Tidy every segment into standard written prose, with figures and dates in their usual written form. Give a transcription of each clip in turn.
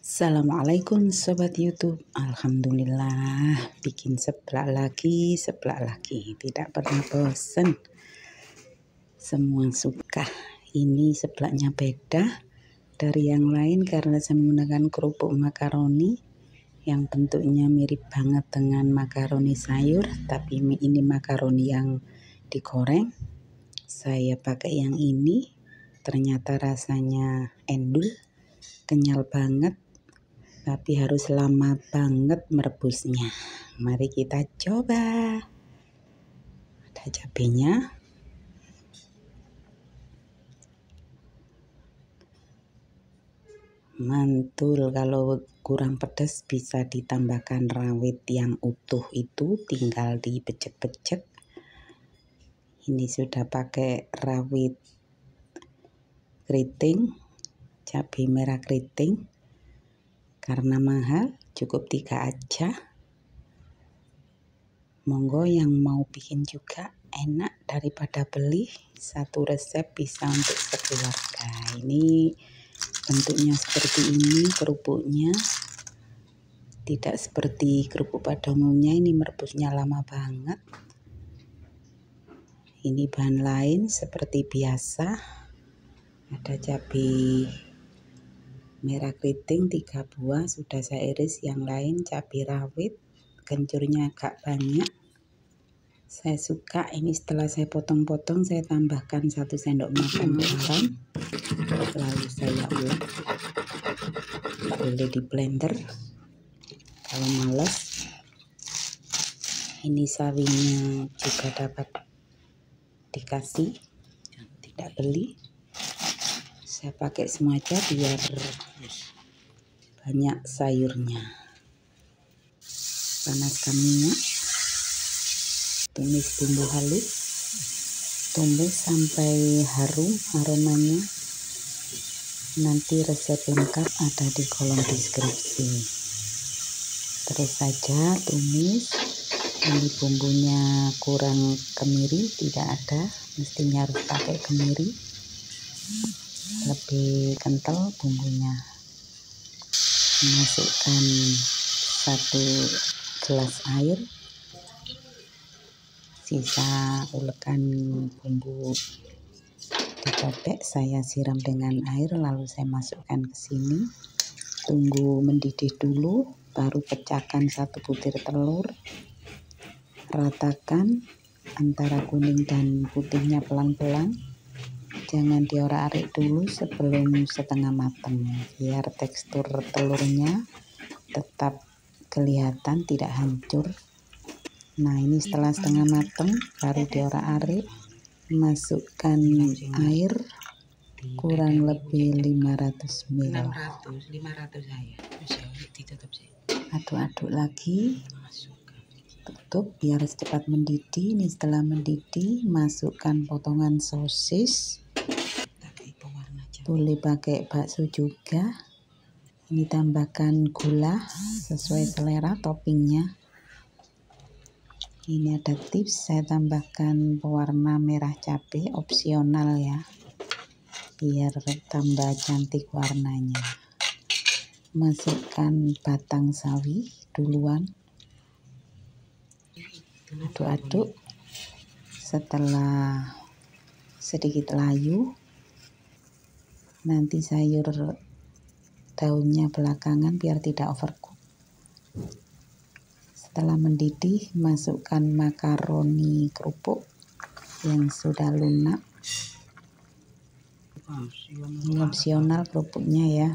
Assalamualaikum Sobat YouTube. Alhamdulillah bikin seblak lagi, tidak pernah bosan. Semua suka. Ini seblaknya beda dari yang lain karena saya menggunakan kerupuk makaroni yang bentuknya mirip banget dengan makaroni sayur, tapi ini makaroni yang digoreng. Saya pakai yang ini, ternyata rasanya endul, kenyal banget, tapi harus lama banget merebusnya. Mari kita coba. Ada cabenya, mantul. Kalau kurang pedas bisa ditambahkan rawit yang utuh, itu tinggal dibecek-becek. Ini sudah pakai rawit keriting, cabai merah keriting. Karena mahal, cukup 3 aja. Monggo yang mau bikin juga, enak daripada beli. Satu resep bisa untuk sekeluarga. Ini bentuknya seperti ini kerupuknya. Tidak seperti kerupuk pada umumnya, ini merebusnya lama banget. Ini bahan lain seperti biasa. Ada cabai merah keriting 3 buah sudah saya iris, yang lain cabai rawit, kencurnya agak banyak. Saya suka ini, setelah saya potong-potong saya tambahkan 1 sendok makan garam, lalu saya ulek. Boleh di blender kalau males. Ini sawinya juga dapat dikasih, tidak beli. Saya pakai semua aja biar banyak sayurnya. Panaskan minyak, tumis bumbu halus, tumis sampai harum aromanya. Nanti resep lengkap ada di kolom deskripsi. Terus saja tumis. Ini bumbunya kurang kemiri, tidak ada, mestinya harus pakai kemiri, lebih kental bumbunya. Masukkan 1 gelas air, sisa ulekan bumbu dicobek, saya siram dengan air, lalu saya masukkan ke sini. Tunggu mendidih dulu, baru pecahkan 1 butir telur. Ratakan antara kuning dan putihnya pelan-pelan. Jangan diorak-arik dulu sebelum setengah matang, biar tekstur telurnya tetap kelihatan, tidak hancur. Nah, ini setelah setengah matang baru diorak-arik. Masukkan air kurang lebih 500 ml. 500 saya. Aduk-aduk lagi. Tutup biar cepat mendidih. Ini setelah mendidih, masukkan potongan sosis. Boleh pakai bakso juga. Ini tambahkan gula sesuai selera toppingnya. Ini ada tips, saya tambahkan pewarna merah cabai, opsional ya, biar tambah cantik warnanya. Masukkan batang sawi duluan. Aduk-aduk. Setelah sedikit layu, nanti sayur daunnya belakangan biar tidak overcook. Setelah mendidih, masukkan makaroni kerupuk yang sudah lunak. Ini opsional kerupuknya ya.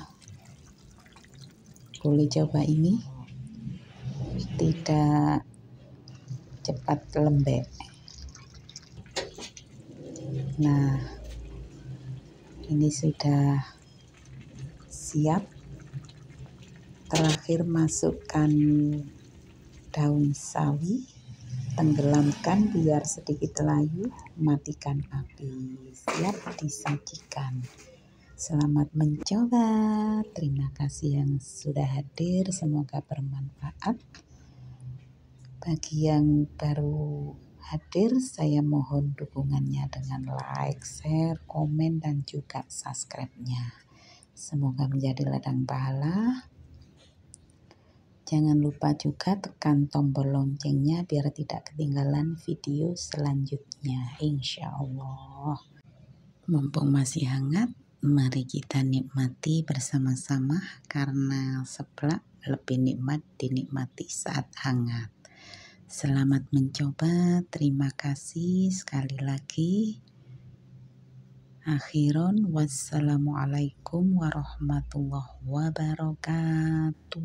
Boleh coba ini, tidak cepat lembek. Nah, ini sudah siap. Terakhir masukkan daun sawi, tenggelamkan biar sedikit layu, matikan api. Siap disajikan. Selamat mencoba. Terima kasih yang sudah hadir, semoga bermanfaat. Bagi yang baru hadir, saya mohon dukungannya dengan like, share, komen, dan juga subscribe-nya. Semoga menjadi ladang pahala. Jangan lupa juga tekan tombol loncengnya biar tidak ketinggalan video selanjutnya, insya Allah. Mumpung masih hangat, mari kita nikmati bersama-sama karena seblak lebih nikmat dinikmati saat hangat. Selamat mencoba, terima kasih sekali lagi. Akhiron, wassalamualaikum warahmatullahi wabarakatuh.